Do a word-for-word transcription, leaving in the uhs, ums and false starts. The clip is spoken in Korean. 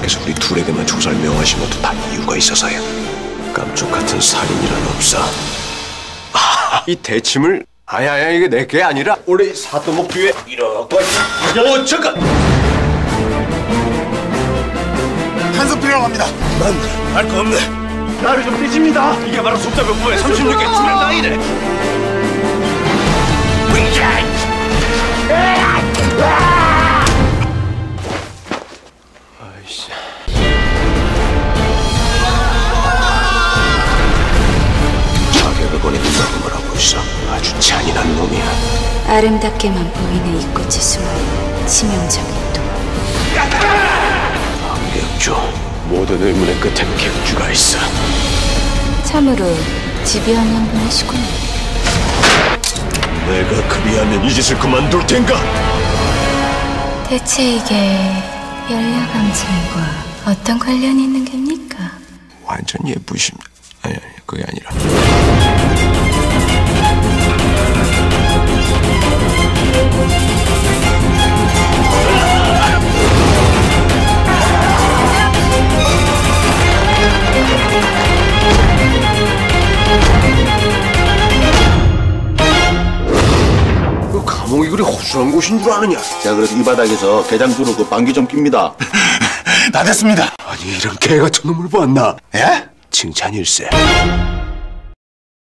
하나님께서 우리 둘에게만 조사를 명하신 것도 다 이유가 있어서야. 깜쪽 같은 살인이란 없어. 아, 이 대침을 아야야 이게 내 게 아니라 원래 사또목 뒤에 이렇게 어 잠깐 한숨 필요로 합니다. 난 알 거 없네. 나를 좀 떼집니다. 이게 바로 속자병부의 삼십육 개 주면 나이래. 아이씨. 자격을 보내는 놈을 하고 있어. 아주 잔인한 놈이야. 아름답게만 보이는 이 꽃의 숨은 치명적인 또. 객주. 모든 의문의 끝엔 객주가 있어. 참으로 집요한 분이시군요. 내가 그리하면 이 짓을 그만둘 텐가? 대체 이게 열려감정과 어떤 관련이 있는 겁니까? 완전 예쁘심. 아니 아니 그게 아니라. 그 감옥이 그리 허술한 곳인 줄 아느냐? 자, 그래서 이 바닥에서 개장주로 그 방귀 좀 낍니다. 다 됐습니다. 아니 이런 개 같은 놈을 봤나? 예? 칭찬일세.